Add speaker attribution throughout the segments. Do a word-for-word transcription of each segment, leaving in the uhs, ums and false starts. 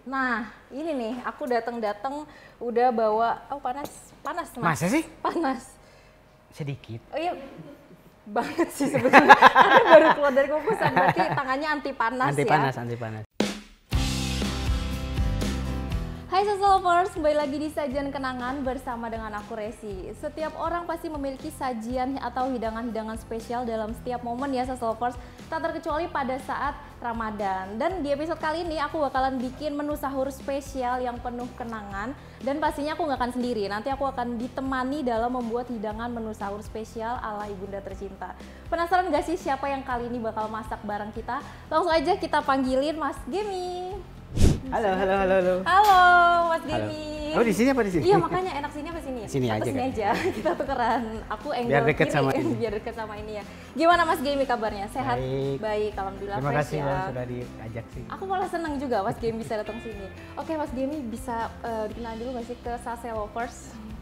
Speaker 1: Nah, ini nih, aku datang-datang udah bawa, oh panas, panas mas.
Speaker 2: Masa sih?
Speaker 1: Panas.
Speaker 2: Sedikit.
Speaker 1: Oh iya, banget sih sebetulnya. Karena baru keluar dari kukusan, berarti tangannya anti panas
Speaker 2: Anti
Speaker 1: ya.
Speaker 2: panas, anti panas.
Speaker 1: Hai Sasa Lovers, kembali lagi di Sajian Kenangan bersama dengan aku Resi. Setiap orang pasti memiliki sajian atau hidangan-hidangan spesial dalam setiap momen ya Sasa Lovers, tak terkecuali pada saat Ramadan. Dan di episode kali ini aku bakalan bikin menu sahur spesial yang penuh kenangan. Dan pastinya aku nggak akan sendiri, nanti aku akan ditemani dalam membuat hidangan menu sahur spesial ala ibunda tercinta. Penasaran gak sih siapa yang kali ini bakal masak bareng kita? Langsung aja kita panggilin Mas Gemi.
Speaker 2: Halo, halo, halo, halo.
Speaker 1: Halo, Mas Gemi.
Speaker 2: Oh, di sini apa di sini?
Speaker 1: Iya, makanya enak sini apa sini?
Speaker 2: Sini
Speaker 1: Atau
Speaker 2: aja,
Speaker 1: sini
Speaker 2: kan?
Speaker 1: aja. Kita tukeran. Aku angle
Speaker 2: Biar deket
Speaker 1: kiri,
Speaker 2: sama ini.
Speaker 1: biar deket sama ini ya. Gimana Mas Gemi kabarnya? Sehat?
Speaker 2: Baik.
Speaker 1: Baik, alhamdulillah.
Speaker 2: Terima
Speaker 1: fresh
Speaker 2: kasih
Speaker 1: ya.
Speaker 2: loh sudah diajak sih.
Speaker 1: Aku malah senang juga Mas Gemi bisa datang sini. Oke, Mas Gemi bisa uh, dikenal dulu nggak sih ke Sase Lovers?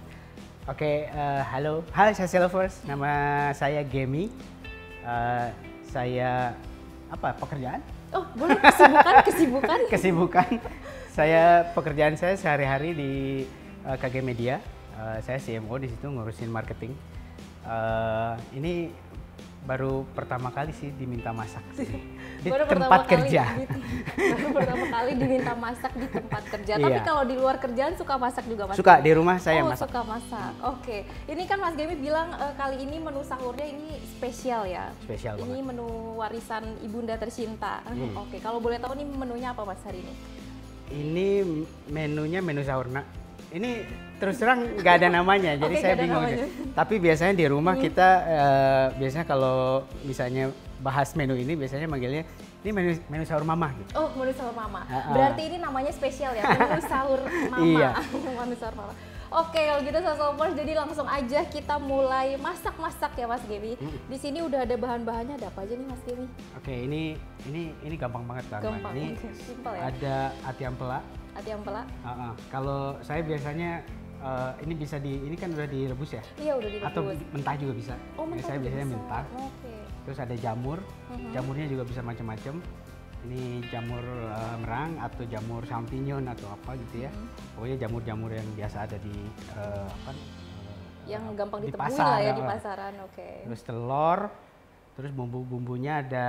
Speaker 2: Oke, eh, halo. Hai Sase Lovers, nama saya Gemi. Eh, saya apa pekerjaan?
Speaker 1: Oh, boleh kesibukan, kesibukan.
Speaker 2: Kesibukan. Saya pekerjaan saya sehari-hari di uh, K G Media. Uh, saya C M O di situ ngurusin marketing. Uh, ini baru pertama kali sih diminta masak sih. Di
Speaker 1: baru
Speaker 2: tempat
Speaker 1: pertama
Speaker 2: kerja.
Speaker 1: Kali, di, baru pertama kali diminta masak di tempat kerja. Tapi
Speaker 2: Iya.
Speaker 1: kalau di luar kerjaan suka masak juga Mas?
Speaker 2: Suka,
Speaker 1: Gemi?
Speaker 2: di rumah saya
Speaker 1: oh,
Speaker 2: masak.
Speaker 1: suka masak. Oke. Ini kan Mas Gemi bilang uh, kali ini menu sahurnya ini spesial ya.
Speaker 2: Spesial
Speaker 1: Ini
Speaker 2: banget.
Speaker 1: menu warisan ibunda tercinta.
Speaker 2: Hmm.
Speaker 1: Oke. Kalau boleh tahu nih menunya apa Mas hari ini?
Speaker 2: Ini menunya menu sahur. Nah, ini terus terang nggak ada namanya, jadi
Speaker 1: Oke,
Speaker 2: saya
Speaker 1: nggak ada
Speaker 2: bingung.
Speaker 1: namanya.
Speaker 2: Tapi biasanya di rumah kita uh, biasanya kalau misalnya bahas menu ini biasanya manggilnya ini menu menu sahur mama gitu.
Speaker 1: Oh, menu sahur mama.
Speaker 2: Uh-uh.
Speaker 1: Berarti ini namanya spesial ya, menu sahur mama.
Speaker 2: Iya.
Speaker 1: Menu sahur mama. Oke, kalau gitu Sasa Lovers, jadi langsung aja kita mulai masak-masak ya Mas Gemi.
Speaker 2: Hmm.
Speaker 1: Di sini udah ada bahan-bahannya, ada apa aja nih Mas Gemi?
Speaker 2: Oke, ini ini ini gampang banget kan.
Speaker 1: Gampang,
Speaker 2: Ini
Speaker 1: oke, simple ya.
Speaker 2: ada ati ampela.
Speaker 1: Ati ampela?
Speaker 2: Uh-uh. Kalau saya biasanya uh, ini bisa di ini kan udah direbus ya?
Speaker 1: Iya, udah direbus.
Speaker 2: Atau mentah juga bisa.
Speaker 1: Oh,
Speaker 2: Jadi
Speaker 1: mentah
Speaker 2: saya
Speaker 1: juga
Speaker 2: biasanya
Speaker 1: bisa.
Speaker 2: mentah.
Speaker 1: Oke.
Speaker 2: Terus ada jamur.
Speaker 1: Mhm.
Speaker 2: Jamurnya juga bisa macam-macam. Ini jamur uh, merang atau jamur champignon atau apa gitu ya.
Speaker 1: Mhm.
Speaker 2: Pokoknya jamur-jamur yang biasa ada di uh, apa? uh,
Speaker 1: Yang gampang
Speaker 2: di
Speaker 1: ditemui
Speaker 2: pasar,
Speaker 1: lah ya di
Speaker 2: uh.
Speaker 1: pasaran, oke.
Speaker 2: Terus telur. Terus bumbu-bumbunya ada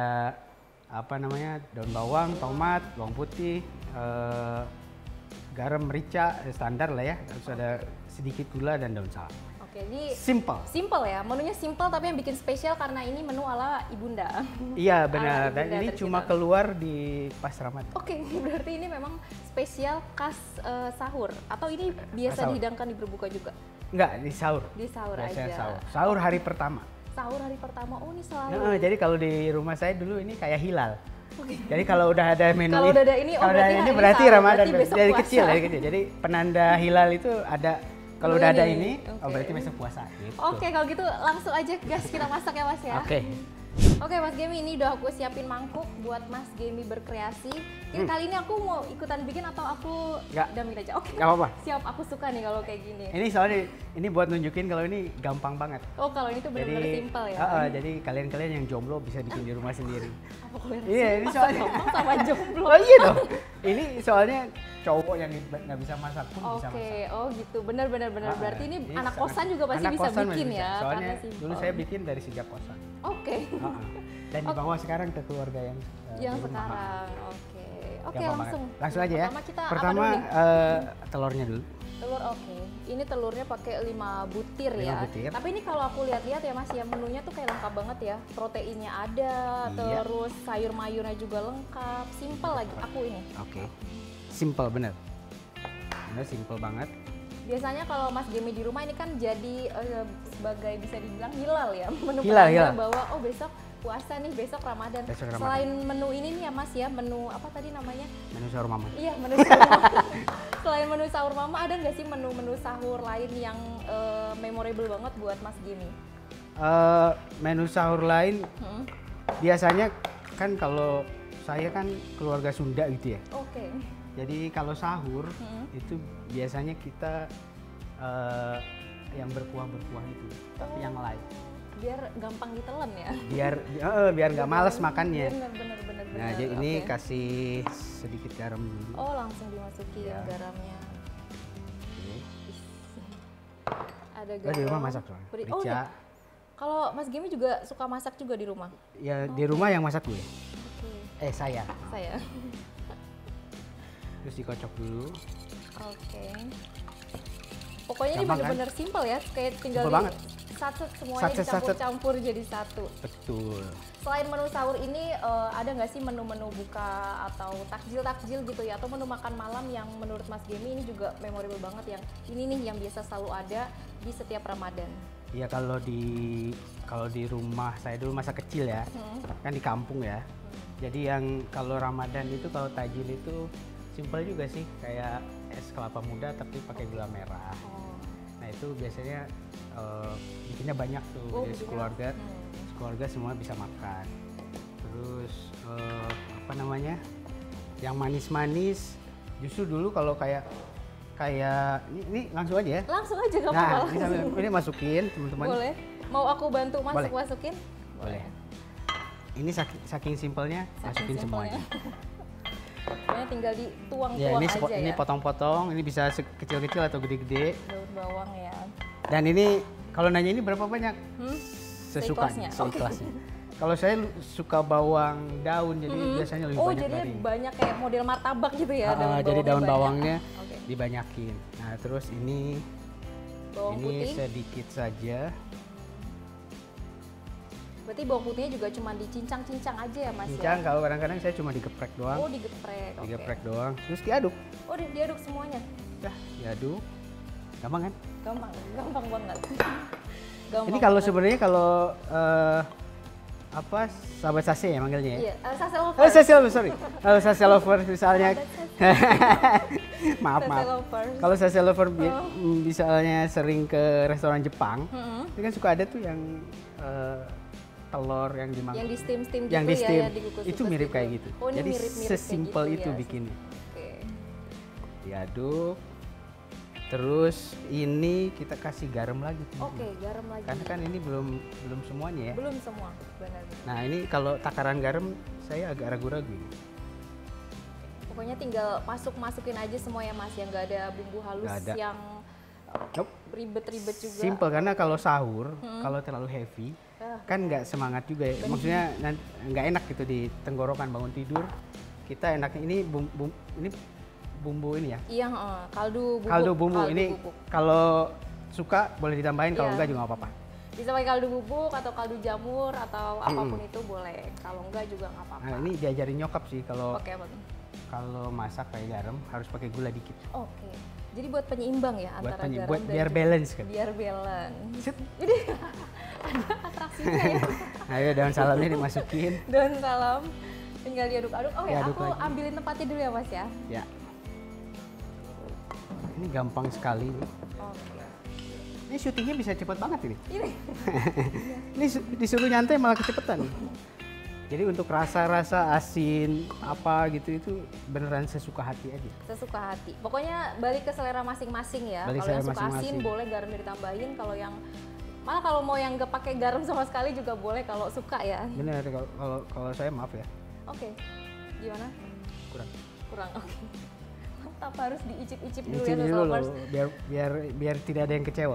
Speaker 2: apa namanya? Daun bawang, tomat, bawang putih, uh, garam, merica, standar lah ya. Terus ada sedikit gula dan daun salam.
Speaker 1: Oke, jadi
Speaker 2: Simple.
Speaker 1: simple ya, menunya simple tapi yang bikin spesial karena ini menu ala ibunda.
Speaker 2: Iya
Speaker 1: Ala
Speaker 2: benar. Dan
Speaker 1: ibunda
Speaker 2: ini
Speaker 1: tercinta.
Speaker 2: cuma keluar di pas Ramadan.
Speaker 1: Oke, berarti ini memang spesial khas eh, sahur atau ini biasa
Speaker 2: sahur.
Speaker 1: dihidangkan di berbuka juga?
Speaker 2: Enggak, di sahur.
Speaker 1: Di sahur
Speaker 2: Biasanya
Speaker 1: aja.
Speaker 2: sahur. Sahur hari pertama.
Speaker 1: Sahur hari pertama, oh ini selalu.
Speaker 2: Nah, jadi kalau di rumah saya dulu ini kayak hilal.
Speaker 1: Oke.
Speaker 2: Jadi kalau udah ada menu
Speaker 1: Kalau udah ada ini, oh
Speaker 2: kalau
Speaker 1: berarti
Speaker 2: udah ada ini
Speaker 1: hari ini
Speaker 2: berarti
Speaker 1: sahur,
Speaker 2: Ramadan.
Speaker 1: berarti besok
Speaker 2: Dari
Speaker 1: puasa.
Speaker 2: kecil, dari kecil. Jadi penanda hilal itu ada kalau
Speaker 1: Oh,
Speaker 2: udah ada
Speaker 1: ini.
Speaker 2: ini, oh
Speaker 1: Oke.
Speaker 2: berarti besok puasa gitu.
Speaker 1: Oke, kalau gitu langsung aja gas kita masak ya Mas ya.
Speaker 2: Oke.
Speaker 1: Oke Mas Gemi, ini udah aku siapin mangkuk buat Mas Gemi berkreasi. Ini
Speaker 2: Hmm.
Speaker 1: kali ini aku mau ikutan bikin atau aku
Speaker 2: Nggak.
Speaker 1: damin aja? Oke.
Speaker 2: Nggak apa-apa.
Speaker 1: Siap, aku suka nih kalau kayak gini.
Speaker 2: Ini soalnya ini buat nunjukin kalau ini gampang banget.
Speaker 1: Oh, kalau ini tuh benar-benar
Speaker 2: Jadi,
Speaker 1: simpel ya.
Speaker 2: uh, uh, jadi kalian-kalian yang jomblo bisa bikin di rumah sendiri.
Speaker 1: Apa kolerasi?
Speaker 2: Iya, ini
Speaker 1: Masa
Speaker 2: soalnya-
Speaker 1: gampang sama jomblo.
Speaker 2: Oh iya dong. Ini soalnya cowok yang nggak bisa masak pun bisa
Speaker 1: Oke,
Speaker 2: masak.
Speaker 1: oh gitu, benar-benar benar.
Speaker 2: Ah,
Speaker 1: Berarti ini
Speaker 2: ini
Speaker 1: anak
Speaker 2: sangat-
Speaker 1: kosan juga pasti
Speaker 2: anak
Speaker 1: bisa
Speaker 2: kosan
Speaker 1: bikin
Speaker 2: masih
Speaker 1: ya,
Speaker 2: bisa. Soalnya
Speaker 1: karena simpel.
Speaker 2: dulu saya bikin dari sejak kosan.
Speaker 1: Oke,
Speaker 2: Ah, ah. Dan dibawa sekarang ke keluarga yang uh,
Speaker 1: yang
Speaker 2: di rumah.
Speaker 1: sekarang, oke, oke
Speaker 2: Gampang
Speaker 1: langsung.
Speaker 2: banget. Langsung aja ya.
Speaker 1: Pertama kita
Speaker 2: Pertama
Speaker 1: apa dulu nih?
Speaker 2: eh, telurnya dulu.
Speaker 1: Telur, oke. Ini telurnya pakai lima butir
Speaker 2: Lima
Speaker 1: ya.
Speaker 2: butir.
Speaker 1: Tapi ini kalau aku lihat-lihat ya Mas, ya menunya tuh kayak lengkap banget ya. Proteinnya ada,
Speaker 2: Iya.
Speaker 1: terus sayur mayurnya juga lengkap. Simple lagi aku ini.
Speaker 2: Oke. Simple bener. Bener simple banget.
Speaker 1: Biasanya kalau Mas Gemi di rumah ini kan jadi eh, sebagai bisa dibilang hilal ya. Menu
Speaker 2: Hilal,
Speaker 1: penanda
Speaker 2: hilal.
Speaker 1: bahwa oh besok puasa nih, besok Ramadan.
Speaker 2: Besok Ramadan.
Speaker 1: Selain menu ini nih ya Mas ya, menu apa tadi namanya?
Speaker 2: Menu sahur mama.
Speaker 1: Iya, menu sahur mama. Selain menu sahur mama, ada nggak sih menu-menu sahur lain yang eh, memorable banget buat Mas Gemi?
Speaker 2: Eh, menu sahur lain
Speaker 1: Hmm?
Speaker 2: biasanya kan kalau saya kan keluarga Sunda gitu ya.
Speaker 1: Oke.
Speaker 2: Jadi kalau sahur
Speaker 1: Hmm.
Speaker 2: itu biasanya kita eh, yang berkuah-berkuah itu, tapi yang lain.
Speaker 1: Biar gampang ditelan ya.
Speaker 2: Biar uh, biar nggak malas makannya.
Speaker 1: Bener bener bener.
Speaker 2: Nah,
Speaker 1: bener.
Speaker 2: jadi ini
Speaker 1: Oke.
Speaker 2: kasih sedikit garam dulu.
Speaker 1: Oh, langsung dimasukin
Speaker 2: Ya.
Speaker 1: garamnya.
Speaker 2: Oke.
Speaker 1: Ada
Speaker 2: Oh,
Speaker 1: garam.
Speaker 2: di rumah masak soalnya.
Speaker 1: Beri- oh,
Speaker 2: Rica.
Speaker 1: iya. Kalau Mas Gemi juga suka masak juga di rumah?
Speaker 2: Ya di rumah yang masak gue.
Speaker 1: Oke.
Speaker 2: Eh saya.
Speaker 1: Saya.
Speaker 2: Terus dikocok dulu.
Speaker 1: Oke. Pokoknya ini
Speaker 2: Gampang, kan?
Speaker 1: bener-bener simple ya, kayak tinggal
Speaker 2: Simple
Speaker 1: di
Speaker 2: banget.
Speaker 1: satu semuanya
Speaker 2: Satu-satu.
Speaker 1: dicampur-campur jadi satu.
Speaker 2: Betul.
Speaker 1: Selain menu sahur ini eh, ada nggak sih menu-menu buka atau takjil-takjil gitu ya, atau menu makan malam yang menurut Mas Gemi ini juga memorable banget, yang ini nih yang biasa selalu ada di setiap Ramadan?
Speaker 2: Ya kalau di kalau di rumah saya dulu masa kecil ya,
Speaker 1: Hmm.
Speaker 2: kan di kampung ya. Jadi yang kalau Ramadan itu kalau tajil itu simpel juga sih, kayak es kelapa muda tapi pakai gula merah.
Speaker 1: Oh.
Speaker 2: Nah itu biasanya eh, bikinnya banyak tuh,
Speaker 1: Oh,
Speaker 2: jadi
Speaker 1: bikinnya-
Speaker 2: sekeluarga,
Speaker 1: hmm.
Speaker 2: sekeluarga semua bisa makan. Terus eh, apa namanya, yang manis-manis, justru dulu kalau kayak kayak ini, ini langsung aja ya.
Speaker 1: Langsung aja nggak
Speaker 2: Nah
Speaker 1: apa-apa.
Speaker 2: ini, sambil, ini masukin teman-teman.
Speaker 1: Boleh. Mau aku bantu
Speaker 2: Boleh.
Speaker 1: masuk-masukin?
Speaker 2: Boleh. Ini saking, saking simpelnya
Speaker 1: Saking
Speaker 2: masukin
Speaker 1: simpelnya.
Speaker 2: semuanya.
Speaker 1: Pokoknya tinggal dituang-tuang
Speaker 2: Ya ini
Speaker 1: aja
Speaker 2: sepo- ini
Speaker 1: ya.
Speaker 2: potong-potong, ini bisa se- kecil-kecil atau gede-gede.
Speaker 1: Daun bawang ya.
Speaker 2: Dan ini kalau nanya ini berapa banyak?
Speaker 1: Hmm?
Speaker 2: Sesukanya,
Speaker 1: Seikhlasnya, oke.
Speaker 2: seikhlasnya. Kalau saya lu- suka bawang daun, jadi
Speaker 1: Hmm.
Speaker 2: biasanya lebih
Speaker 1: Oh,
Speaker 2: banyak
Speaker 1: jadi
Speaker 2: dari.
Speaker 1: banyak kayak model martabak gitu ya.
Speaker 2: Ah,
Speaker 1: daun
Speaker 2: jadi
Speaker 1: bawangnya
Speaker 2: daun
Speaker 1: banyak.
Speaker 2: bawangnya
Speaker 1: Oke.
Speaker 2: dibanyakin. Nah terus ini
Speaker 1: Bawang
Speaker 2: ini
Speaker 1: putih.
Speaker 2: sedikit saja.
Speaker 1: Berarti bawang putihnya juga cuma dicincang-cincang aja ya Mas
Speaker 2: Cincang
Speaker 1: ya?
Speaker 2: kalau kadang-kadang saya cuma digeprek doang,
Speaker 1: Oh, digeprek. Oke.
Speaker 2: digeprek doang. Terus diaduk.
Speaker 1: Oh, di- diaduk semuanya.
Speaker 2: Dah, diaduk. Gampang kan?
Speaker 1: Gampang, gampang banget. Gampang
Speaker 2: Ini kalau
Speaker 1: banget.
Speaker 2: sebenarnya kalau eh, apa sahabat sase ya manggilnya ya?
Speaker 1: Iya, uh, sase lover.
Speaker 2: Oh, sase lover, sorry. Kalau sase lover misalnya, maaf
Speaker 1: Sase
Speaker 2: maaf.
Speaker 1: lover.
Speaker 2: Kalau sase lover bi-
Speaker 1: Oh.
Speaker 2: mm, misalnya sering ke restoran Jepang,
Speaker 1: Mm-mm.
Speaker 2: itu kan suka ada tuh yang eh, telur yang dimang,
Speaker 1: Yang di steam-steam gitu
Speaker 2: yang di steam.
Speaker 1: ya, yang dikukus-kukus
Speaker 2: Itu mirip
Speaker 1: gitu.
Speaker 2: kayak gitu.
Speaker 1: Oh, ini
Speaker 2: Jadi
Speaker 1: mirip-mirip kayak
Speaker 2: sesimpel
Speaker 1: gitu
Speaker 2: itu
Speaker 1: ya.
Speaker 2: bikinnya.
Speaker 1: Oke.
Speaker 2: Diaduk. Terus ini kita kasih garam lagi.
Speaker 1: Oke, garam lagi.
Speaker 2: Karena kan ini belum belum semuanya ya.
Speaker 1: Belum semua, benar.
Speaker 2: Nah ini kalau takaran garam saya agak ragu-ragu.
Speaker 1: Pokoknya tinggal masuk-masukin aja semua ya Mas, yang nggak ada bumbu halus
Speaker 2: Nggak ada.
Speaker 1: yang
Speaker 2: Nope.
Speaker 1: ribet-ribet juga.
Speaker 2: Simple karena kalau sahur kalau terlalu heavy
Speaker 1: Ah.
Speaker 2: kan nggak semangat juga ya. Maksudnya nan- nggak enak gitu di tenggorokan bangun tidur. Kita enaknya ini bumbu, bum, ini bumbu ini ya.
Speaker 1: Iya, eh, kaldu bubuk.
Speaker 2: Kaldu bumbu ini
Speaker 1: bubuk.
Speaker 2: kalau suka boleh ditambahin, kalau
Speaker 1: Iya.
Speaker 2: enggak juga nggak apa-apa.
Speaker 1: Bisa pakai kaldu bubuk atau kaldu jamur atau apapun itu boleh. Kalau enggak juga nggak apa-apa.
Speaker 2: Nah ini diajarin nyokap sih kalau
Speaker 1: Oke, apa tuh?
Speaker 2: kalau masak pakai garam harus pakai gula dikit.
Speaker 1: Oke. Jadi buat penyeimbang ya
Speaker 2: Buat
Speaker 1: antara
Speaker 2: penye-
Speaker 1: garam
Speaker 2: buat
Speaker 1: dan
Speaker 2: biar
Speaker 1: juga-
Speaker 2: balance kan.
Speaker 1: Biar balance.
Speaker 2: Sip.
Speaker 1: Jadi ada atraksinya ya.
Speaker 2: Ayo daun salamnya dimasukin.
Speaker 1: Daun salam. Tinggal diaduk-aduk. Oke,
Speaker 2: Diaduk
Speaker 1: aku
Speaker 2: lagi.
Speaker 1: ambilin tempatnya dulu ya Mas ya.
Speaker 2: Ya. Ini gampang sekali nih.
Speaker 1: Oke.
Speaker 2: Ini syutingnya bisa cepat banget ini.
Speaker 1: Ini
Speaker 2: Ini su- disuruh nyantai malah kecepetan. Jadi untuk rasa-rasa asin apa gitu itu beneran sesuka hati aja.
Speaker 1: sesuka hati. Pokoknya balik ke selera masing-masing ya.
Speaker 2: Balik
Speaker 1: Kalau yang
Speaker 2: selera
Speaker 1: suka asin
Speaker 2: masing-masing.
Speaker 1: boleh garam ditambahin. Kalau yang malah kalau mau yang nggak pakai garam sama sekali juga boleh kalau suka ya.
Speaker 2: Bener kalau kalau kalau saya maaf ya,
Speaker 1: Oke. Gimana?
Speaker 2: kurang.
Speaker 1: Kurang. Oke. Mantap, harus diicip-icip dulu
Speaker 2: Icip
Speaker 1: ya
Speaker 2: dulu loh,
Speaker 1: Lovers.
Speaker 2: biar biar biar tidak ada yang kecewa.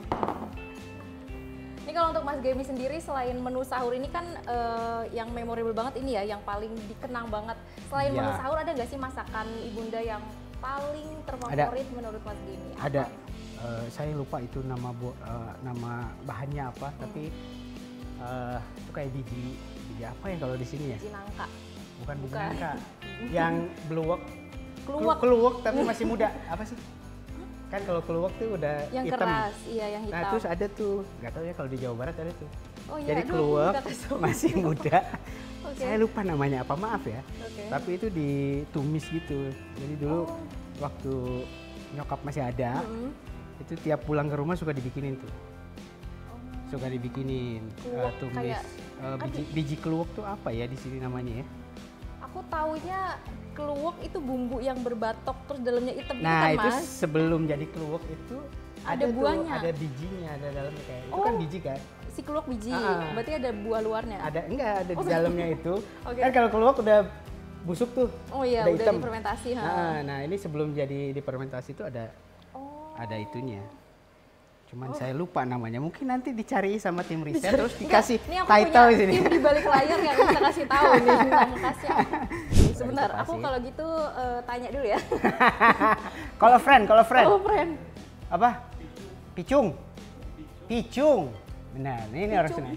Speaker 1: Ini kalau untuk Mas Gemi sendiri selain menu sahur ini kan eh, yang memorable banget ini ya, yang paling dikenang banget. Selain
Speaker 2: Iya.
Speaker 1: menu sahur ada nggak sih masakan ibunda yang paling terfavorit menurut Mas Gemi? Apa?
Speaker 2: Ada. Eh, saya lupa itu nama bu, eh, nama bahannya apa,
Speaker 1: Hmm.
Speaker 2: tapi eh, itu kayak biji biji apa ya kalau di sini ya?
Speaker 1: Biji nangka.
Speaker 2: Bukan biji
Speaker 1: Bukan.
Speaker 2: nangka, yang beluwak.
Speaker 1: Keluak.
Speaker 2: Keluwak tapi masih muda. Apa sih? Kan kalau keluwak tuh udah
Speaker 1: Yang
Speaker 2: hitam.
Speaker 1: keras, iya yang hitam.
Speaker 2: Nah terus ada tuh, nggak tahu ya kalau di Jawa Barat ada tuh.
Speaker 1: Oh iya,
Speaker 2: Jadi
Speaker 1: aduh,
Speaker 2: keluak
Speaker 1: minta kasih.
Speaker 2: masih muda.
Speaker 1: Oke.
Speaker 2: Saya lupa namanya apa, maaf ya.
Speaker 1: Oke.
Speaker 2: Tapi itu ditumis gitu. Jadi dulu
Speaker 1: Oh.
Speaker 2: waktu nyokap masih ada,
Speaker 1: Mm-mm.
Speaker 2: itu tiap pulang ke rumah suka dibikinin tuh.
Speaker 1: Oh.
Speaker 2: Suka dibikinin eh,
Speaker 1: Keluak
Speaker 2: tumis.
Speaker 1: kayak-
Speaker 2: Eh, biji, biji keluak tuh apa ya di sini namanya ya?
Speaker 1: Aku taunya keluak itu bumbu yang berbatok terus dalamnya hitam gitu
Speaker 2: Nah
Speaker 1: kan
Speaker 2: itu
Speaker 1: Mas?
Speaker 2: sebelum jadi keluak itu
Speaker 1: Ada
Speaker 2: tuh,
Speaker 1: buahnya?
Speaker 2: ada bijinya, ada dalamnya kayak itu
Speaker 1: Oh.
Speaker 2: kan biji kan.
Speaker 1: si keluak biji,
Speaker 2: Ah.
Speaker 1: berarti ada buah luarnya?
Speaker 2: Ada enggak ada
Speaker 1: Oh,
Speaker 2: di dalamnya itu.
Speaker 1: Oke.
Speaker 2: Kan kalau keluak udah busuk tuh.
Speaker 1: Oh iya,
Speaker 2: udah
Speaker 1: udah
Speaker 2: hitam.
Speaker 1: difermentasi. Ha.
Speaker 2: Nah, nah ini sebelum jadi difermentasi itu ada
Speaker 1: Oh.
Speaker 2: ada itunya. Cuman
Speaker 1: Oh.
Speaker 2: saya lupa namanya. Mungkin nanti dicari sama tim riset
Speaker 1: Dicari.
Speaker 2: terus dikasih
Speaker 1: Enggak, ini aku
Speaker 2: title
Speaker 1: punya
Speaker 2: di sini.
Speaker 1: tim di balik layar yang bisa kasih tahu nih nama khasnya. Sebentar,
Speaker 2: Kasih.
Speaker 1: aku kalau gitu eh, tanya dulu ya.
Speaker 2: Kalau friend, kalau friend.
Speaker 1: Oh, friend.
Speaker 2: Apa? Picung. Picung. Benar, ini harus
Speaker 1: Picung.
Speaker 2: ini.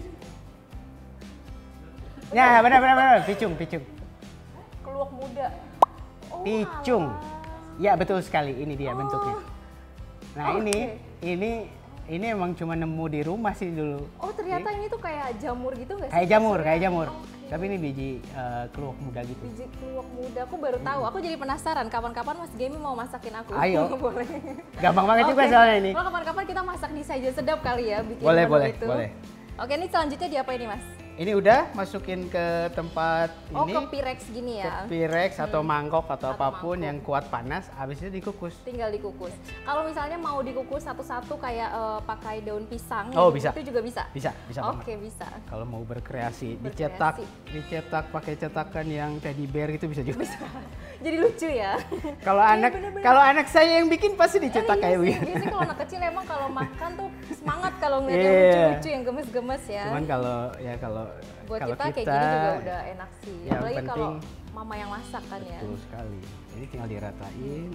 Speaker 2: Ya, benar benar benar. Picung, picung.
Speaker 1: Keluak muda. Oh,
Speaker 2: Picung.
Speaker 1: alah.
Speaker 2: Ya, betul sekali. Ini dia
Speaker 1: Oh.
Speaker 2: bentuknya. Nah,
Speaker 1: Oke.
Speaker 2: ini ini ini emang cuma nemu di rumah sih dulu.
Speaker 1: Oh, ternyata ini tuh kayak jamur gitu nggak sih?
Speaker 2: Kayak jamur, kayak
Speaker 1: teksturnya?
Speaker 2: jamur.
Speaker 1: Oke.
Speaker 2: Tapi ini biji eh, keluak muda gitu.
Speaker 1: Biji keluak muda, aku baru tahu. Aku jadi penasaran kapan-kapan Mas Gemi mau masakin aku.
Speaker 2: Ayo.
Speaker 1: Boleh.
Speaker 2: Gampang banget juga
Speaker 1: Oke.
Speaker 2: soalnya ini.
Speaker 1: Kalau kapan-kapan kita masak di Saja Sedap kali ya, bikin
Speaker 2: Boleh,
Speaker 1: menu
Speaker 2: boleh,
Speaker 1: itu.
Speaker 2: boleh.
Speaker 1: Oke, ini selanjutnya di apa ini, Mas?
Speaker 2: Ini udah masukin ke tempat
Speaker 1: Oh,
Speaker 2: ini.
Speaker 1: ke Pirex gini ya.
Speaker 2: Ke Pirex atau mangkok atau,
Speaker 1: Atau
Speaker 2: apapun
Speaker 1: mangkok.
Speaker 2: yang kuat panas, habis itu dikukus.
Speaker 1: Tinggal dikukus. Kalau misalnya mau dikukus satu-satu kayak eh, pakai daun pisang,
Speaker 2: Oh,
Speaker 1: gitu,
Speaker 2: bisa.
Speaker 1: itu juga bisa.
Speaker 2: Bisa, bisa banget.
Speaker 1: Oke, bisa.
Speaker 2: Kalau mau berkreasi,
Speaker 1: Berkreasi.
Speaker 2: dicetak, dicetak pakai cetakan yang teddy bear gitu bisa juga.
Speaker 1: Jadi lucu ya.
Speaker 2: Kalau
Speaker 1: Iya,
Speaker 2: anak,
Speaker 1: bener-bener.
Speaker 2: kalau anak saya yang bikin pasti dicetak
Speaker 1: Eh,
Speaker 2: kayak
Speaker 1: iya sih.
Speaker 2: begini.
Speaker 1: Biasanya kalau anak kecil emang kalau makan tuh semangat kalau ngeliat yang
Speaker 2: Iya.
Speaker 1: lucu-lucu, yang gemes-gemes ya.
Speaker 2: Cuman kalau ya kalau
Speaker 1: Buat
Speaker 2: kalau
Speaker 1: kita, kayak gini juga udah enak sih.
Speaker 2: yang
Speaker 1: Apalagi kalau
Speaker 2: penting-
Speaker 1: mama yang masak kan ya.
Speaker 2: betul sekali. Jadi tinggal diratain.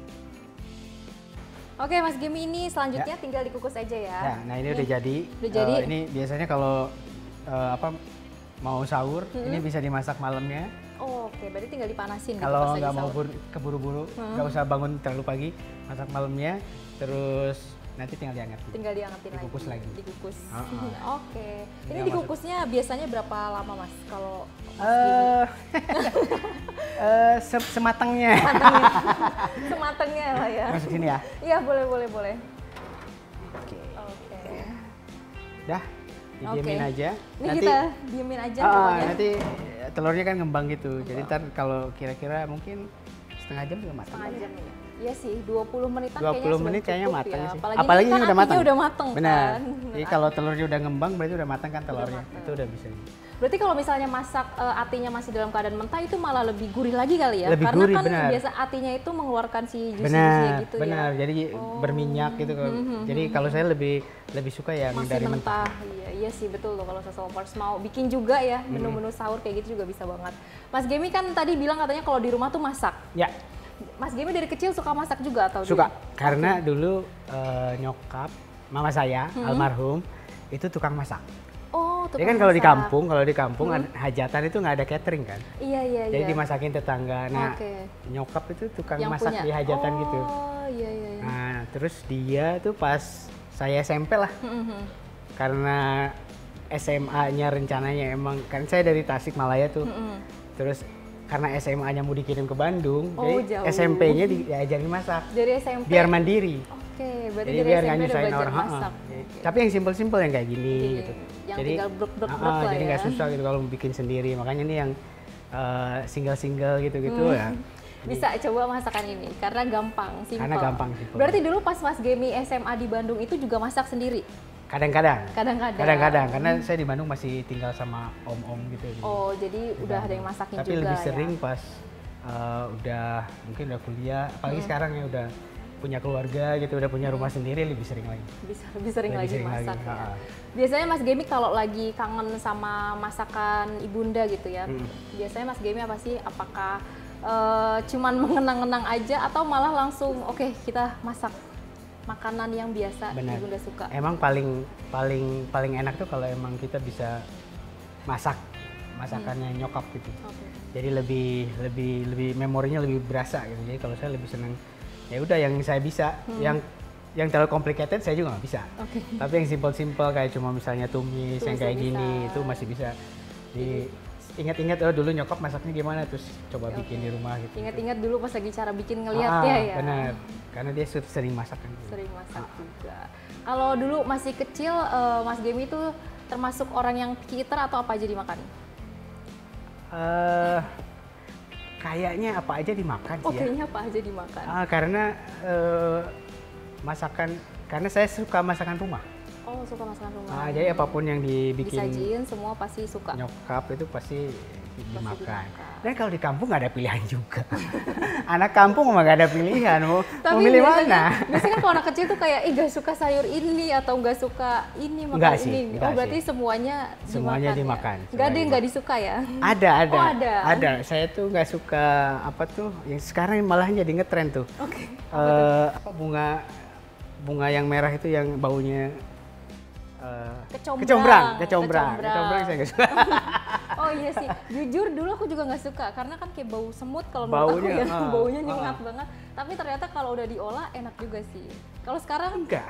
Speaker 1: Oke, Mas Gemi, ini selanjutnya tinggal dikukus aja ya.
Speaker 2: Ya, nah ini udah jadi.
Speaker 1: Udah jadi.
Speaker 2: Eh, ini biasanya kalau eh, apa mau sahur, ini bisa dimasak malamnya.
Speaker 1: Oh, oke, berarti tinggal dipanasin gitu
Speaker 2: Kalau
Speaker 1: pas lagi
Speaker 2: nggak mau
Speaker 1: sahur.
Speaker 2: buru- keburu-buru,
Speaker 1: Hmm.
Speaker 2: nggak usah bangun terlalu pagi, masak malamnya, terus nanti tinggal diangkat.
Speaker 1: Tinggal diangetin
Speaker 2: Dikukus
Speaker 1: lagi.
Speaker 2: lagi.
Speaker 1: Dikukus.
Speaker 2: Ah,
Speaker 1: Oke. Ini
Speaker 2: Tinggal
Speaker 1: dikukusnya biasanya berapa lama, Mas? Kalau
Speaker 2: Eh, eh, se- sematangnya.
Speaker 1: sematengnya lah ya.
Speaker 2: Masuk sini ya.
Speaker 1: Iya, boleh, boleh, boleh.
Speaker 2: Oke.
Speaker 1: Oke.
Speaker 2: Dah, didiemin
Speaker 1: Oke.
Speaker 2: aja.
Speaker 1: Ini kita diemin aja
Speaker 2: Ah,
Speaker 1: pokoknya.
Speaker 2: nanti eh, telurnya kan ngembang gitu. Jadi ntar kalau kira-kira mungkin setengah jam juga matang.
Speaker 1: Setengah jam ya. Iya sih, dua puluh menitan
Speaker 2: dua puluh
Speaker 1: kayaknya
Speaker 2: menit
Speaker 1: sudah
Speaker 2: kayaknya
Speaker 1: cukup
Speaker 2: matang
Speaker 1: ya.
Speaker 2: sih.
Speaker 1: Apalagi,
Speaker 2: Apalagi
Speaker 1: ini kan
Speaker 2: udah
Speaker 1: apinya
Speaker 2: matang.
Speaker 1: udah matang
Speaker 2: Benar.
Speaker 1: kan.
Speaker 2: Jadi kalau telurnya udah ngembang berarti udah matang kan telurnya.
Speaker 1: matang.
Speaker 2: Itu udah bisa.
Speaker 1: Berarti kalau misalnya masak eh, atinya masih dalam keadaan mentah itu malah lebih gurih lagi kali ya?
Speaker 2: Lebih
Speaker 1: Karena
Speaker 2: gurih,
Speaker 1: kan
Speaker 2: benar.
Speaker 1: biasa atinya itu mengeluarkan si juicy-juicy
Speaker 2: Benar,
Speaker 1: gitu
Speaker 2: benar.
Speaker 1: ya.
Speaker 2: Jadi
Speaker 1: Oh.
Speaker 2: berminyak gitu. kalau- Jadi kalau saya lebih lebih suka yang
Speaker 1: Masih
Speaker 2: dari
Speaker 1: mentah.
Speaker 2: mentah.
Speaker 1: Iya, iya sih betul loh kalau seseorang mau bikin juga ya menu-menu sahur kayak gitu juga bisa banget. Mas Gemi kan tadi bilang katanya kalau di rumah tuh masak.
Speaker 2: Ya,
Speaker 1: Mas Gemi dari kecil suka masak juga atau
Speaker 2: suka.
Speaker 1: dulu?
Speaker 2: Karena dulu eh, nyokap mama saya almarhum itu tukang masak.
Speaker 1: Oh,
Speaker 2: Jadi
Speaker 1: tukang
Speaker 2: kan kalau di
Speaker 1: masak.
Speaker 2: kampung, kalau di kampung ada hajatan itu nggak ada catering kan.
Speaker 1: Iya, iya, iya.
Speaker 2: Jadi dimasakin tetangga. Nah,
Speaker 1: Oke.
Speaker 2: nyokap itu tukang
Speaker 1: Yang
Speaker 2: masak
Speaker 1: punya.
Speaker 2: di hajatan
Speaker 1: oh,
Speaker 2: gitu.
Speaker 1: Oh, iya, iya, iya.
Speaker 2: Nah, terus dia tuh pas saya S M P lah.
Speaker 1: Mhm.
Speaker 2: Karena S M A-nya rencananya emang kan saya dari Tasikmalaya tuh.
Speaker 1: Mhm.
Speaker 2: Terus karena S M A-nya mau dikirim ke Bandung,
Speaker 1: Oh,
Speaker 2: jadi
Speaker 1: jauh.
Speaker 2: S M P-nya di- diajarin masak
Speaker 1: Dari S M P.
Speaker 2: biar mandiri.
Speaker 1: Oke, berarti
Speaker 2: Jadi
Speaker 1: dari
Speaker 2: biar
Speaker 1: S M
Speaker 2: nggak
Speaker 1: P udah
Speaker 2: nyusahin
Speaker 1: belajar
Speaker 2: orang. ha-ha.
Speaker 1: masak.
Speaker 2: Jadi-
Speaker 1: Oke.
Speaker 2: Tapi yang simpel-simpel yang kayak gini
Speaker 1: Jadi,
Speaker 2: gitu.
Speaker 1: yang
Speaker 2: jadi
Speaker 1: tinggal brek-brek
Speaker 2: ha-ha,
Speaker 1: lah
Speaker 2: jadi
Speaker 1: ya.
Speaker 2: nggak susah gitu kalau bikin sendiri. Makanya ini yang eh, single-single gitu-gitu
Speaker 1: Hmm.
Speaker 2: ya.
Speaker 1: Bisa coba masakan ini karena gampang, simpel.
Speaker 2: Karena gampang, simpel.
Speaker 1: Berarti dulu pas Mas Gemi S M A di Bandung itu juga masak sendiri?
Speaker 2: Kadang-kadang.
Speaker 1: Kadang-kadang.
Speaker 2: Kadang-kadang karena saya di Bandung masih tinggal sama om-om gitu.
Speaker 1: Oh, jadi udah ada yang masakin
Speaker 2: Tapi
Speaker 1: juga
Speaker 2: lebih
Speaker 1: ya?
Speaker 2: sering pas eh, udah mungkin udah kuliah, apalagi
Speaker 1: Hmm.
Speaker 2: sekarang ya udah punya keluarga gitu, udah punya rumah sendiri lebih sering lagi.
Speaker 1: Bisa lebih sering
Speaker 2: Lebih
Speaker 1: lagi
Speaker 2: sering lagi,
Speaker 1: masak ya.
Speaker 2: ha-ha.
Speaker 1: Biasanya Mas Gemi kalau lagi kangen sama masakan ibunda gitu ya.
Speaker 2: Hmm.
Speaker 1: Biasanya Mas Gemi apa sih? Apakah eh, cuman mengenang-enang aja atau malah langsung oke kita masak makanan yang biasa
Speaker 2: Benar.
Speaker 1: ibunda suka?
Speaker 2: Emang paling paling paling enak tuh kalau emang kita bisa masak masakannya
Speaker 1: Hmm.
Speaker 2: nyokap gitu.
Speaker 1: Oke.
Speaker 2: Jadi lebih lebih lebih memorinya lebih berasa gitu. Jadi kalau saya lebih seneng ya udah yang saya bisa, yang yang terlalu complicated saya juga nggak bisa.
Speaker 1: Hmm. Oke.
Speaker 2: Tapi yang simple-simple kayak cuma misalnya tumis, yang
Speaker 1: Tumis
Speaker 2: kayak
Speaker 1: bisa.
Speaker 2: gini itu masih bisa. Di ingat-ingat oh dulu nyokap masaknya gimana terus coba
Speaker 1: Oke.
Speaker 2: bikin di rumah gitu.
Speaker 1: Ingat-ingat dulu pas lagi cara bikin ngeliat
Speaker 2: Ah,
Speaker 1: ya ya.
Speaker 2: benar. Karena dia ser- sering masak kan.
Speaker 1: Sering masak
Speaker 2: Ah.
Speaker 1: juga. Kalau dulu masih kecil eh, Mas Gemi itu termasuk orang yang picky eater atau apa aja dimakan?
Speaker 2: Eh, kayaknya apa aja dimakan sih
Speaker 1: Oh,
Speaker 2: ya.
Speaker 1: kayaknya apa aja dimakan.
Speaker 2: Ah, karena eh, masakan karena saya suka masakan rumah.
Speaker 1: Oh, suka masakan rumahan.
Speaker 2: Nah, jadi apapun yang dibikin
Speaker 1: disajiin semua pasti suka.
Speaker 2: Nyokap itu pasti dimakan.
Speaker 1: dimakan.
Speaker 2: Dan kalau di kampung nggak ada pilihan juga. Anak kampung mah nggak ada pilihan, mau, mau
Speaker 1: Tapi
Speaker 2: milih
Speaker 1: biasanya,
Speaker 2: mana?
Speaker 1: biasanya kan kalau anak kecil tuh kayak, ih gak suka sayur ini atau gak suka ini makan
Speaker 2: Enggak sih,
Speaker 1: ini.
Speaker 2: enggak
Speaker 1: Oh berarti
Speaker 2: sih.
Speaker 1: semuanya
Speaker 2: Semuanya
Speaker 1: dimakan.
Speaker 2: dimakan.
Speaker 1: Ya? Gak ada
Speaker 2: Semuanya
Speaker 1: yang gak disuka ya?
Speaker 2: Ada, ada.
Speaker 1: Oh, ada.
Speaker 2: Ada. Saya tuh nggak suka apa tuh, yang sekarang malah jadi ngetren tuh.
Speaker 1: Oke.
Speaker 2: Eh, apa bunga bunga yang merah itu yang baunya eh,
Speaker 1: Kecombrang.
Speaker 2: kecombrang, kecombrang,
Speaker 1: Kecombrang.
Speaker 2: kecombrang saya nggak suka.
Speaker 1: Oh iya sih, jujur dulu aku juga nggak suka karena kan kayak bau semut kalau menurut aku
Speaker 2: Baunya,
Speaker 1: ya,
Speaker 2: ah,
Speaker 1: baunya
Speaker 2: ah.
Speaker 1: nyengat banget. Tapi ternyata kalau udah diolah enak juga sih. Kalau sekarang,
Speaker 2: Enggak.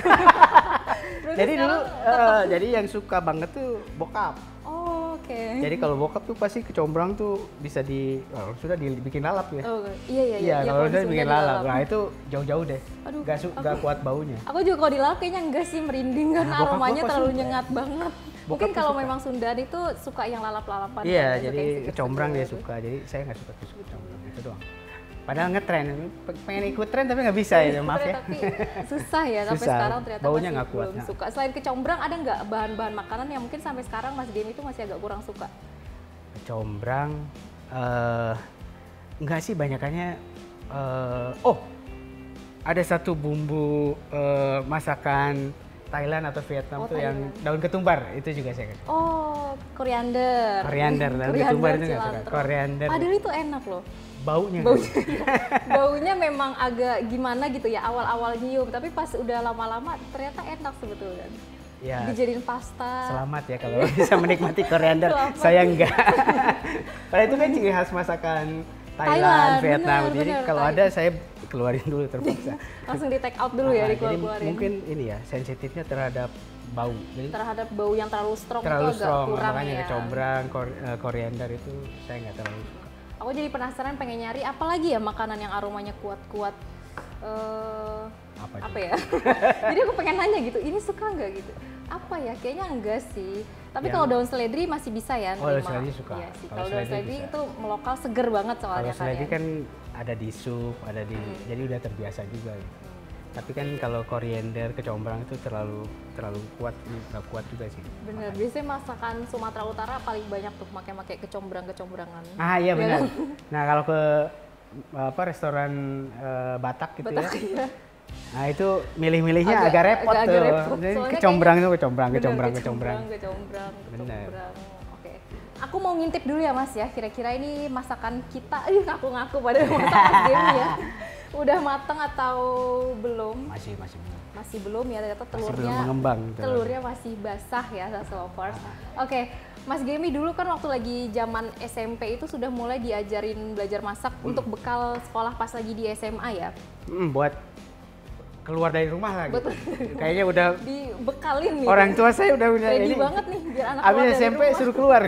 Speaker 1: berarti
Speaker 2: Jadi dulu
Speaker 1: sekarang tetap-
Speaker 2: eh, jadi yang suka banget tuh bokap.
Speaker 1: Oh, oke.
Speaker 2: Jadi kalau bokap tuh pasti kecombrang tuh bisa di oh, sudah dibikin lalap ya.
Speaker 1: Oh, iya iya
Speaker 2: Iya, kalau
Speaker 1: di
Speaker 2: udah
Speaker 1: Sunda
Speaker 2: bikin
Speaker 1: dilalap.
Speaker 2: lalap. Nah, itu jauh-jauh deh.
Speaker 1: Aduh,
Speaker 2: Gak, su-
Speaker 1: aku-
Speaker 2: gak kuat baunya.
Speaker 1: Aku juga kalau dilalap kayaknya enggak sih, merinding karena
Speaker 2: Nah, bokap
Speaker 1: aromanya
Speaker 2: gua
Speaker 1: terlalu
Speaker 2: suka.
Speaker 1: nyengat banget.
Speaker 2: Bokap
Speaker 1: Mungkin
Speaker 2: tuh
Speaker 1: kalau
Speaker 2: suka.
Speaker 1: memang Sundan itu suka yang lalap-lalapan.
Speaker 2: Iya,
Speaker 1: kan,
Speaker 2: jadi
Speaker 1: suka yang
Speaker 2: kecombrang dia
Speaker 1: seger-seger.
Speaker 2: suka. Jadi saya nggak suka tuh kecombrang itu doang. Padahal ngetren, pengen ikut tren tapi nggak bisa ya, maaf ya.
Speaker 1: Tapi susah ya, sampai
Speaker 2: Susah.
Speaker 1: sekarang ternyata
Speaker 2: Baunya
Speaker 1: masih
Speaker 2: nggak kuat,
Speaker 1: belum
Speaker 2: nah.
Speaker 1: suka. Selain kecombrang, ada nggak bahan-bahan makanan yang mungkin sampai sekarang Mas Game itu masih agak kurang suka?
Speaker 2: Kecombrang, eh enggak sih banyakannya. eh, oh, ada satu bumbu eh, masakan Thailand atau Vietnam
Speaker 1: Oh,
Speaker 2: tuh yang
Speaker 1: Thailand.
Speaker 2: daun ketumbar, itu juga saya nggak suka.
Speaker 1: Oh, koriander.
Speaker 2: Koriander, daun
Speaker 1: Koriander,
Speaker 2: ketumbar itu nggak suka.
Speaker 1: cilantro.
Speaker 2: Koriander,
Speaker 1: Padahal itu enak loh.
Speaker 2: baunya.
Speaker 1: Baunya, baunya memang agak gimana gitu ya, awal-awal nyium. Tapi pas udah lama-lama ternyata enak sebetulnya.
Speaker 2: Ya,
Speaker 1: Dijadiin pasta.
Speaker 2: selamat ya kalau bisa menikmati koriander.
Speaker 1: Selamat.
Speaker 2: Saya enggak. Padahal itu kan ciri khas masakan Thailand,
Speaker 1: Thailand,
Speaker 2: Vietnam.
Speaker 1: bener,
Speaker 2: Jadi
Speaker 1: bener,
Speaker 2: kalau
Speaker 1: Thai.
Speaker 2: ada saya keluarin dulu terpaksa.
Speaker 1: Langsung di take out dulu ya,
Speaker 2: Ah, jadi
Speaker 1: dikeluar-keluarin.
Speaker 2: mungkin ini ya sensitifnya terhadap bau. Jadi
Speaker 1: Terhadap bau yang terlalu strong
Speaker 2: terlalu
Speaker 1: itu agak
Speaker 2: strong,
Speaker 1: kurang
Speaker 2: makanya
Speaker 1: ya.
Speaker 2: kecombrang, kor- eh, koriander itu saya nggak terlalu suka.
Speaker 1: Aku jadi penasaran pengen nyari apa lagi ya makanan yang aromanya kuat-kuat. eh
Speaker 2: Apa,
Speaker 1: apa
Speaker 2: itu?
Speaker 1: ya? Jadi aku pengen nanya gitu, ini suka nggak gitu? Apa ya? Kayaknya enggak sih. Tapi
Speaker 2: Yang-
Speaker 1: kalau daun seledri masih bisa ya
Speaker 2: Oh, daun
Speaker 1: nerima.
Speaker 2: seledri suka.
Speaker 1: Iya sih.
Speaker 2: Kalau
Speaker 1: Kalau daun
Speaker 2: seledri
Speaker 1: seledri
Speaker 2: bisa.
Speaker 1: itu melokal seger banget soalnya
Speaker 2: Kalau seledri
Speaker 1: ya.
Speaker 2: kan ada di sup, ada di, jadi udah terbiasa juga. Gitu. Tapi kan kalau koriander, kecombrang itu terlalu terlalu kuat, nggak kuat juga sih.
Speaker 1: Bener, biasanya masakan Sumatera Utara paling banyak tuh pakai-pakai kecombrang-kecomberangan.
Speaker 2: Ah iya
Speaker 1: Ya
Speaker 2: benar.
Speaker 1: kan?
Speaker 2: Nah kalau ke apa restoran eh, Batak gitu
Speaker 1: Batak,
Speaker 2: ya.
Speaker 1: iya.
Speaker 2: Nah itu milih-milihnya
Speaker 1: Agak-
Speaker 2: agak, repot
Speaker 1: agak-
Speaker 2: tuh.
Speaker 1: agak repot.
Speaker 2: Jadi
Speaker 1: Soalnya
Speaker 2: kecombrang
Speaker 1: kayaknya-
Speaker 2: tuh kecombrang,
Speaker 1: Bener,
Speaker 2: kecombrang, kecombrang.
Speaker 1: kecombrang,
Speaker 2: Bener.
Speaker 1: kecombrang. Oke. Aku mau ngintip dulu ya Mas ya, kira-kira ini masakan kita, ih ngaku-ngaku pada masak Mas Demi ya. Udah mateng atau belum?
Speaker 2: Masih masih belum.
Speaker 1: Masih belum ya, ternyata
Speaker 2: Masih
Speaker 1: telurnya
Speaker 2: belum mengembang. telur.
Speaker 1: telurnya masih basah ya Sasso Lovers. Oke, Mas Gemi dulu kan waktu lagi zaman S M P itu sudah mulai diajarin belajar masak untuk bekal sekolah pas lagi di S M A ya?
Speaker 2: Hmm, buat keluar dari rumah lah. Gitu.
Speaker 1: Betul.
Speaker 2: Kayaknya udah
Speaker 1: Dibekalin nih.
Speaker 2: orang tua saya udah punya
Speaker 1: ready
Speaker 2: ini.
Speaker 1: banget nih biar anak
Speaker 2: Abis
Speaker 1: keluar
Speaker 2: S
Speaker 1: dari
Speaker 2: M P
Speaker 1: rumah.
Speaker 2: suruh keluar.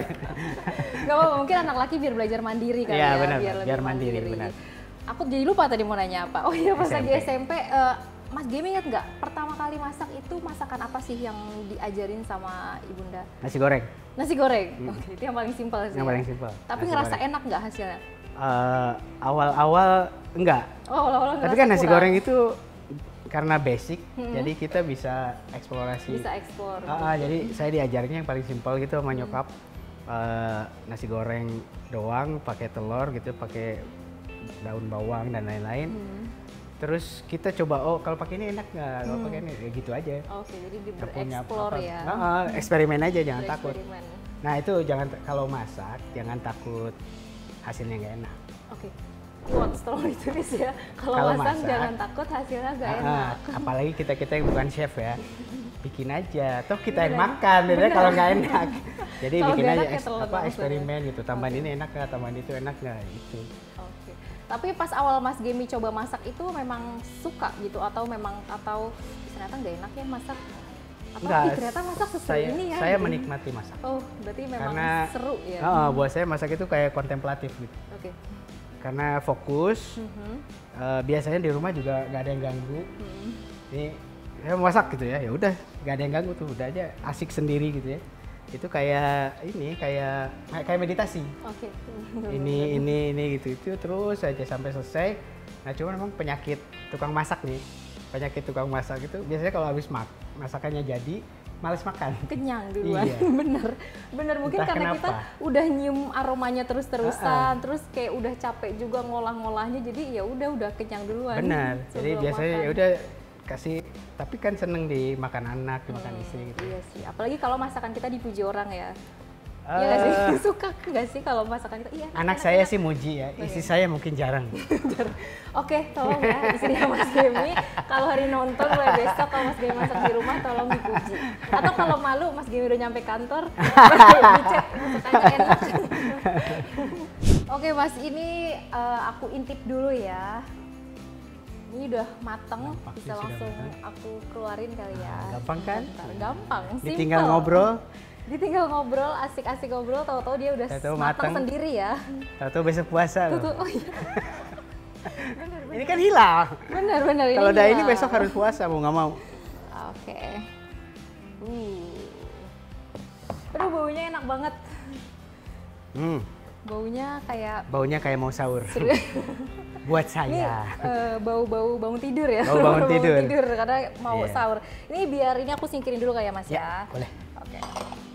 Speaker 1: Gak apa-apa, mungkin anak laki biar belajar mandiri kan
Speaker 2: Iya,
Speaker 1: ya,
Speaker 2: benar,
Speaker 1: biar lebih
Speaker 2: biar mandiri, benar.
Speaker 1: Aku jadi lupa tadi mau nanya apa. Oh iya, pas
Speaker 2: S M P.
Speaker 1: lagi S M P, eh, Mas Gemi ingat nggak pertama kali masak itu masakan apa sih yang diajarin sama ibunda?
Speaker 2: Nasi goreng.
Speaker 1: Nasi goreng. Oke, itu yang paling simpel sih.
Speaker 2: Yang
Speaker 1: ya.
Speaker 2: paling simpel.
Speaker 1: Tapi
Speaker 2: Nasi
Speaker 1: ngerasa
Speaker 2: goreng.
Speaker 1: enak nggak hasilnya?
Speaker 2: Eh, awal-awal enggak.
Speaker 1: Oh, awal-awal
Speaker 2: Tapi
Speaker 1: ngerasa
Speaker 2: kan nasi
Speaker 1: kurang.
Speaker 2: goreng itu karena basic,
Speaker 1: Hmm.
Speaker 2: jadi kita bisa eksplorasi.
Speaker 1: Bisa ekspor.
Speaker 2: Ah, ah, jadi saya diajarnya yang paling simpel gitu sama nyokap. Eh, nasi goreng doang, pakai telur gitu, pakai daun bawang dan lain-lain.
Speaker 1: Hmm.
Speaker 2: Terus kita coba, oh kalau pakai ini enak nggak? Kalau pakai ini ya gitu aja.
Speaker 1: Oke, jadi di
Speaker 2: Nggak punya
Speaker 1: bereksplor
Speaker 2: apa-apa.
Speaker 1: ya.
Speaker 2: Ah, ah, eksperimen aja, jangan takut.
Speaker 1: Bereksperimen.
Speaker 2: Nah itu jangan kalau masak jangan takut hasilnya nggak enak.
Speaker 1: Oke. Quotes tolong ditulis ya. Kalau
Speaker 2: Kalau
Speaker 1: masak,
Speaker 2: masak,
Speaker 1: jangan takut hasilnya gak
Speaker 2: Ah,
Speaker 1: enak.
Speaker 2: ah, apalagi kita kita yang bukan chef ya, bikin aja. Toh kita yang
Speaker 1: Bener.
Speaker 2: makan, beda
Speaker 1: Bener.
Speaker 2: kalau nggak enak. Jadi
Speaker 1: Kalau
Speaker 2: bikin
Speaker 1: nggak
Speaker 2: aja
Speaker 1: enak ya
Speaker 2: eks-
Speaker 1: telan
Speaker 2: apa
Speaker 1: langsung.
Speaker 2: eksperimen gitu. Tambahin
Speaker 1: Oke.
Speaker 2: ini enak nggak, tambahin itu enak nggak gitu.
Speaker 1: Oke. Tapi pas awal Mas Gemi coba masak itu memang suka gitu atau memang atau ternyata nggak enak ya masak? Atau
Speaker 2: Enggak,
Speaker 1: "Ih, ternyata masak seseru
Speaker 2: saya,
Speaker 1: ini ya?
Speaker 2: Saya
Speaker 1: gitu.
Speaker 2: menikmati masak.
Speaker 1: Oh, berarti memang
Speaker 2: Karena
Speaker 1: seru ya?
Speaker 2: ah, buat saya masak itu kayak kontemplatif gitu.
Speaker 1: Oke.
Speaker 2: Karena fokus.
Speaker 1: Mhm.
Speaker 2: eh, biasanya di rumah juga nggak ada yang ganggu.
Speaker 1: Mhm.
Speaker 2: Ini saya mau masak gitu ya, ya udah nggak ada yang ganggu tuh, udah aja asik sendiri gitu ya. Itu kayak ini kayak kayak meditasi.
Speaker 1: Oke.
Speaker 2: ini ini ini gitu itu terus aja sampai selesai. Nah cuma memang penyakit tukang masak nih, penyakit tukang masak itu biasanya kalau habis mak masakannya jadi, males makan.
Speaker 1: Kenyang duluan. Iya. bener, bener mungkin
Speaker 2: Entah
Speaker 1: karena
Speaker 2: kenapa.
Speaker 1: kita udah nyium aromanya terus-terusan,
Speaker 2: uh -uh.
Speaker 1: terus kayak udah capek juga ngolah-ngolahnya, jadi ya udah udah kenyang duluan.
Speaker 2: Benar. Jadi biasanya ya udah kasih, tapi kan seneng dimakan anak, dimakan hmm, istri gitu.
Speaker 1: Iya sih, apalagi kalau masakan kita dipuji orang ya.
Speaker 2: Uh,
Speaker 1: Iya nggak sih? Suka nggak sih kalau masakan kita? Iya.
Speaker 2: Anak enak, saya enak. Sih muji ya, istri okay. saya mungkin jarang.
Speaker 1: Oke, tolong ya istrinya Mas Gemi, kalau hari nonton mulai besok kalau Mas Gemi masak di rumah tolong dipuji. Atau kalau malu Mas Gemi udah nyampe kantor, dicek masakannya enak. Oke Mas, ini uh, aku intip dulu ya. Ini udah mateng, gampang, bisa langsung mateng. Aku keluarin kali ya.
Speaker 2: Nah, gampang kan?
Speaker 1: Bentar, gampang, simple.
Speaker 2: Ditinggal ngobrol.
Speaker 1: Ditinggal ngobrol, asik-asik ngobrol, tahu-tahu dia udah mateng, mateng sendiri ya.
Speaker 2: Tahu-tahu besok puasa loh.
Speaker 1: Tuh, oh iya.
Speaker 2: bener, bener. Ini kan hilang.
Speaker 1: Bener, bener.
Speaker 2: Kalau udah ini besok harus puasa, mau nggak mau.
Speaker 1: Oke. Okay. Uh. Aduh, baunya enak banget.
Speaker 2: Hmm.
Speaker 1: Baunya kayak...
Speaker 2: Baunya kayak mau sahur. Buat saya.
Speaker 1: Ini uh, bau-bau bangun tidur ya.
Speaker 2: Bau bangun tidur.
Speaker 1: bangun tidur karena mau yeah. sahur. Ini biar ini aku singkirin dulu kayak Mas ya.
Speaker 2: Ya, boleh.
Speaker 1: Oke. Okay.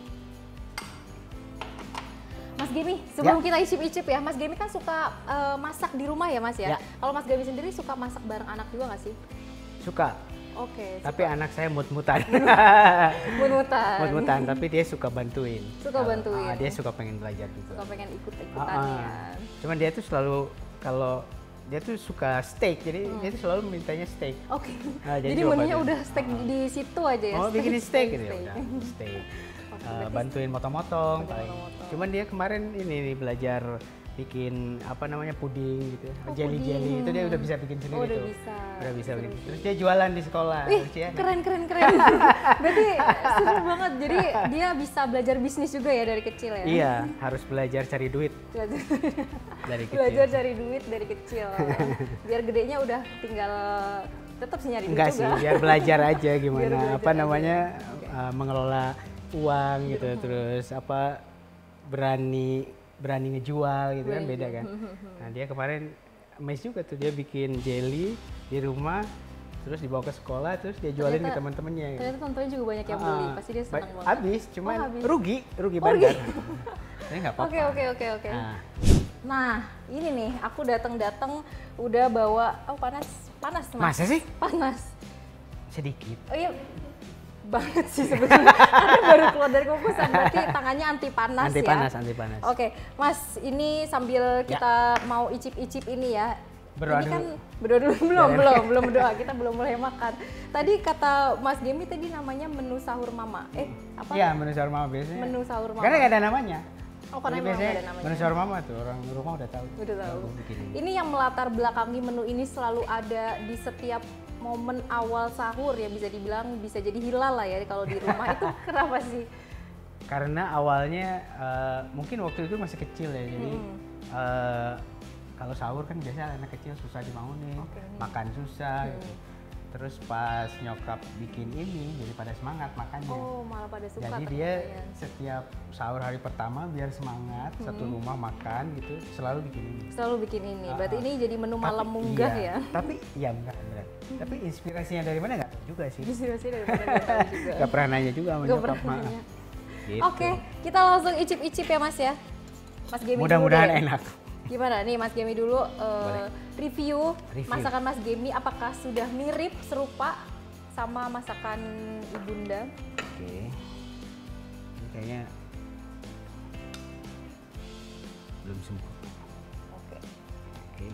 Speaker 1: Mas Gemi, sebelum ya. kita icip-icip ya, Mas Gemi kan suka uh, masak di rumah ya Mas ya? Ya. Kalau Mas Gemi sendiri suka masak bareng anak juga nggak sih?
Speaker 2: Suka.
Speaker 1: Oke. Okay,
Speaker 2: tapi suka. Anak saya mut-mutan.
Speaker 1: Mut-mutan.
Speaker 2: Mut-mutan, tapi dia suka bantuin.
Speaker 1: Suka bantuin.
Speaker 2: Uh, dia suka pengen belajar juga.
Speaker 1: Suka pengen ikut-ikutan uh, uh. ya.
Speaker 2: Cuman dia tuh selalu kalau dia tuh suka steak, jadi hmm. dia tuh selalu mintanya steak.
Speaker 1: Oke. Okay.
Speaker 2: Nah,
Speaker 1: jadi jadi menunya udah steak uh. di situ aja ya?
Speaker 2: Oh, bikin steak, steak gitu ya udah, steak. Uh, bantuin motong-motong paling. Cuman dia kemarin ini nih belajar bikin apa namanya puding gitu, oh, jelly-jelly itu dia udah bisa bikin sendiri.
Speaker 1: Oh, udah
Speaker 2: tuh.
Speaker 1: bisa.
Speaker 2: Udah bisa bikin. Terus dia jualan di sekolah.
Speaker 1: Wih, keren keren keren. Berarti seru banget. Jadi dia bisa belajar bisnis juga ya dari kecil ya?
Speaker 2: Iya, harus belajar cari duit. dari kecil. Belajar
Speaker 1: cari duit dari kecil. Biar gedenya udah tinggal tetap sih nyari duit
Speaker 2: Enggak
Speaker 1: juga.
Speaker 2: Enggak sih, biar belajar aja gimana
Speaker 1: belajar
Speaker 2: apa namanya
Speaker 1: okay.
Speaker 2: uh, mengelola uang gitu, hmm. terus apa berani berani ngejual gitu kan beda kan. Nah dia kemarin amazed juga tuh, dia bikin jelly di rumah terus dibawa ke sekolah terus dia jualin ternyata, ke teman-temannya. Gitu.
Speaker 1: Ternyata teman-temannya juga banyak yang beli, uh, pasti dia senang banget.
Speaker 2: Habis, cuman
Speaker 1: oh, habis.
Speaker 2: rugi, rugi
Speaker 1: oh,
Speaker 2: bandar. Ini nggak apa-apa.
Speaker 1: Oke oke oke oke. Nah ini nih aku datang-datang udah bawa, oh panas, panas mas.
Speaker 2: Masa sih?
Speaker 1: Panas.
Speaker 2: Sedikit.
Speaker 1: Oh iya. Banget sih sebetulnya. Karena baru keluar dari kukusan, berarti tangannya anti panas
Speaker 2: anti
Speaker 1: ya.
Speaker 2: Panas, anti panas.
Speaker 1: Oke, Mas, ini sambil kita ya. mau icip-icip ini ya.
Speaker 2: Berdoa
Speaker 1: ini
Speaker 2: dulu.
Speaker 1: kan berdoa dulu belum, ya, belum, belum berdoa. Kita belum mulai makan. Tadi kata Mas Gemi tadi namanya menu sahur mama. Eh, apa?
Speaker 2: Iya, menu sahur mama biasanya.
Speaker 1: Menu sahur mama.
Speaker 2: Karena nggak ada namanya.
Speaker 1: Oh, karena memang nggak ada namanya.
Speaker 2: Menu sahur mama tuh orang rumah udah tahu.
Speaker 1: Udah tahu. Ini yang melatar belakangi menu ini selalu ada di setiap momen awal sahur ya, bisa dibilang bisa jadi hilal lah ya kalau di rumah. Itu kenapa sih?
Speaker 2: Karena awalnya uh, mungkin waktu itu masih kecil ya, jadi hmm. uh, kalau sahur kan biasa anak kecil susah dibangunin, okay. makan susah hmm. gitu. Terus pas nyokap bikin ini jadi pada semangat makannya.
Speaker 1: Oh, malah pada suka.
Speaker 2: Jadi dia ya. Setiap sahur hari pertama biar semangat hmm. satu rumah makan gitu selalu bikin ini.
Speaker 1: Selalu bikin ini. Berarti uh, ini jadi menu malam munggah
Speaker 2: iya,
Speaker 1: ya.
Speaker 2: Tapi ya enggak benar. Hmm. Tapi inspirasinya dari mana enggak tahu juga sih.
Speaker 1: Inspirasinya dari mana enggak tahu juga.
Speaker 2: Enggak pernah nanya juga sama nyokap mah.
Speaker 1: Gitu. Oke, kita langsung icip-icip ya Mas ya. Mas Gemi.
Speaker 2: Mudah-mudahan enak.
Speaker 1: Gimana nih Mas Gemi dulu uh, review, review masakan Mas Gemi, apakah sudah mirip serupa sama masakan Ibunda?
Speaker 2: Oke, ini kayaknya belum sempurna.
Speaker 1: Oke.
Speaker 2: Oke,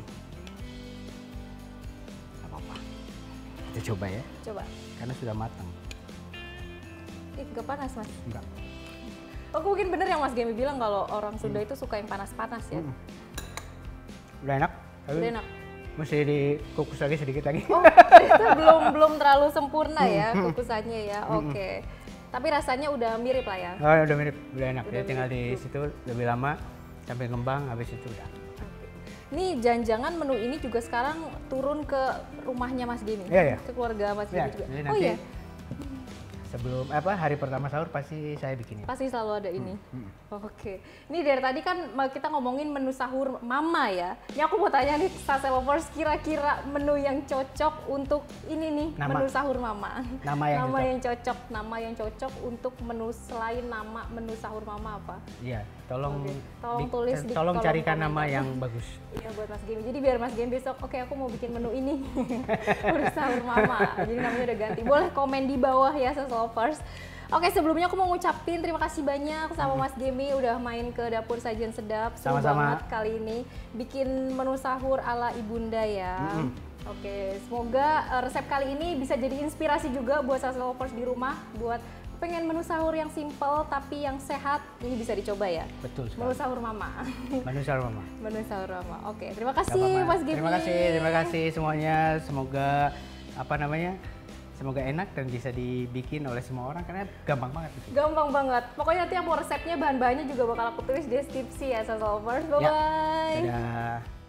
Speaker 2: nggak apa-apa. Kita coba ya.
Speaker 1: Coba.
Speaker 2: Karena sudah matang.
Speaker 1: Ih, nggak panas Mas?
Speaker 2: Enggak.
Speaker 1: Oh, mungkin bener yang Mas Gemi bilang kalau orang Sunda hmm. itu suka yang panas-panas ya. Hmm.
Speaker 2: Udah enak.
Speaker 1: Udah enak.
Speaker 2: Mesti dikukus lagi sedikit lagi.
Speaker 1: Oh, itu belum belum terlalu sempurna ya kukusannya ya. Oke. Okay. Tapi rasanya udah mirip lah ya.
Speaker 2: Oh, udah mirip, udah enak. Udah Dia tinggal di situ lebih lama sampai ngembang, habis itu udah.
Speaker 1: Ini jangan-jangan menu ini juga sekarang turun ke rumahnya Mas Gemi,
Speaker 2: ya, ya.
Speaker 1: ke keluarga Mas Gemi
Speaker 2: ya,
Speaker 1: juga.
Speaker 2: Jadi
Speaker 1: oh iya.
Speaker 2: sebelum apa hari pertama sahur pasti saya bikinin.
Speaker 1: Pasti selalu ada ini.
Speaker 2: Hmm, hmm.
Speaker 1: Oke. Ini dari tadi kan kita ngomongin menu sahur mama ya. Ini aku mau tanya nih Sase Lovers, kira-kira menu yang cocok untuk ini nih,
Speaker 2: Nama.
Speaker 1: menu sahur mama.
Speaker 2: Nama yang
Speaker 1: nama
Speaker 2: cocok.
Speaker 1: yang cocok, nama yang cocok untuk menu selain nama menu sahur mama apa?
Speaker 2: Iya, tolong
Speaker 1: Oke. Tolong
Speaker 2: bi-
Speaker 1: tulis
Speaker 2: eh,
Speaker 1: di
Speaker 2: tolong
Speaker 1: kolom
Speaker 2: carikan
Speaker 1: komentar.
Speaker 2: nama yang bagus.
Speaker 1: Iya buat Mas Gemi. Jadi biar Mas Gemi besok, oke aku mau bikin menu ini. Menu sahur mama. Jadi namanya udah ganti. Boleh komen di bawah ya Sase Lovers. Oke, sebelumnya aku mau ngucapin terima kasih banyak sama Mas Gemi udah main ke dapur sajian sedap. Seru
Speaker 2: Sama-sama.
Speaker 1: banget kali ini bikin menu sahur ala ibunda ya.
Speaker 2: Mm-mm.
Speaker 1: Oke, semoga uh, resep kali ini bisa jadi inspirasi juga buat Sase Lovers di rumah buat pengen menu sahur yang simple tapi yang sehat. Ini bisa dicoba ya.
Speaker 2: Betul
Speaker 1: Menu
Speaker 2: sekali.
Speaker 1: sahur mama.
Speaker 2: Menu sahur mama.
Speaker 1: Menu sahur mama. Oke, terima
Speaker 2: Gak
Speaker 1: kasih
Speaker 2: apa-apa.
Speaker 1: Mas Gemi.
Speaker 2: Terima kasih, terima kasih semuanya. Semoga apa namanya? Semoga enak dan bisa dibikin oleh semua orang karena gampang banget. Bikin.
Speaker 1: Gampang banget. Pokoknya nanti aku resepnya, bahan-bahannya juga bakal aku tulis di deskripsi ya Sase Lovers. Bye-bye.
Speaker 2: Ya. Dadah.